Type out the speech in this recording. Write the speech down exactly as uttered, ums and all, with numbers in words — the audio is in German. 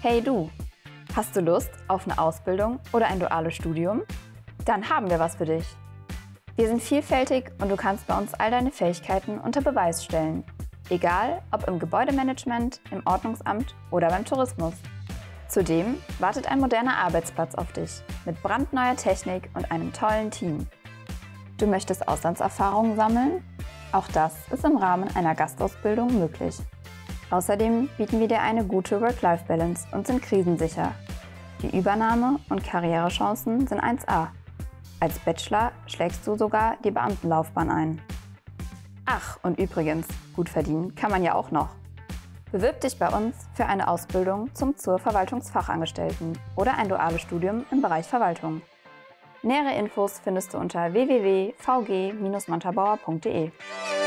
Hey du, hast du Lust auf eine Ausbildung oder ein duales Studium? Dann haben wir was für dich. Wir sind vielfältig und du kannst bei uns all deine Fähigkeiten unter Beweis stellen. Egal, ob im Gebäudemanagement, im Ordnungsamt oder beim Tourismus. Zudem wartet ein moderner Arbeitsplatz auf dich mit brandneuer Technik und einem tollen Team. Du möchtest Auslandserfahrungen sammeln? Auch das ist im Rahmen einer Gastausbildung möglich. Außerdem bieten wir dir eine gute Work-Life-Balance und sind krisensicher. Die Übernahme- und Karrierechancen sind eins A. Als Bachelor schlägst du sogar die Beamtenlaufbahn ein. Ach, und übrigens, gut verdienen kann man ja auch noch. Bewirb dich bei uns für eine Ausbildung zum zur Verwaltungsfachangestellten oder ein duales Studium im Bereich Verwaltung. Nähere Infos findest du unter w w w punkt v g Bindestrich montabaur punkt de.